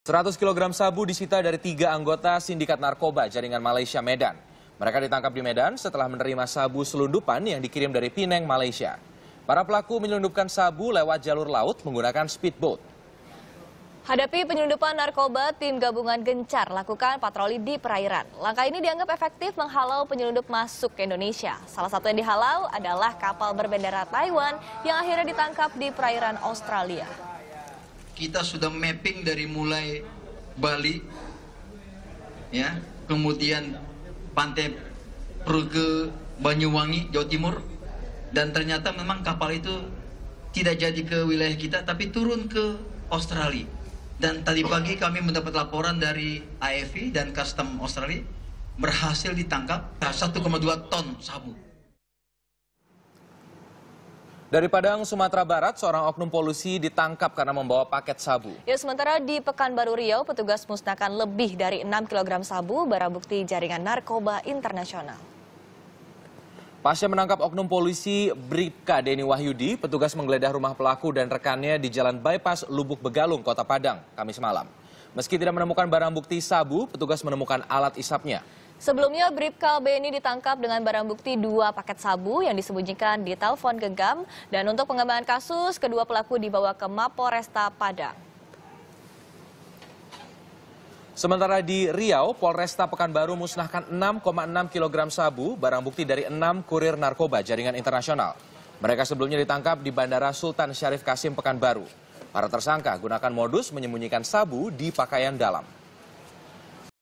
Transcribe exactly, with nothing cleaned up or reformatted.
seratus kilogram sabu disita dari tiga anggota sindikat narkoba jaringan Malaysia Medan. Mereka ditangkap di Medan setelah menerima sabu selundupan yang dikirim dari Penang, Malaysia. Para pelaku menyelundupkan sabu lewat jalur laut menggunakan speedboat. Hadapi penyelundupan narkoba, tim gabungan gencar lakukan patroli di perairan. Langkah ini dianggap efektif menghalau penyelundup masuk ke Indonesia. Salah satu yang dihalau adalah kapal berbendera Taiwan yang akhirnya ditangkap di perairan Australia. Kita sudah mapping dari mulai Bali, ya, kemudian pantai Perge, Banyuwangi, Jawa Timur, dan ternyata memang kapal itu tidak jadi ke wilayah kita, tapi turun ke Australia. Dan tadi pagi kami mendapat laporan dari A F I dan Custom Australia berhasil ditangkap satu koma dua ton sabu. Dari Padang, Sumatera Barat, seorang oknum polisi ditangkap karena membawa paket sabu. Ya, sementara di Pekanbaru Riau, petugas musnahkan lebih dari enam kilogram sabu, barang bukti jaringan narkoba internasional. Pasca menangkap oknum polisi Bribka Denny Wahyudi, petugas menggeledah rumah pelaku dan rekannya di Jalan Bypass Lubuk Begalung, Kota Padang, Kamis malam. Meski tidak menemukan barang bukti sabu, petugas menemukan alat isapnya. Sebelumnya, Bribka Benny ditangkap dengan barang bukti dua paket sabu yang disembunyikan di telepon genggam. Dan untuk pengembangan kasus, kedua pelaku dibawa ke Mapolresta Padang. Sementara di Riau, Polresta Pekanbaru musnahkan enam koma enam kilogram sabu, barang bukti dari enam kurir narkoba jaringan internasional. Mereka sebelumnya ditangkap di Bandara Sultan Syarif Kasim Pekanbaru. Para tersangka gunakan modus menyembunyikan sabu di pakaian dalam.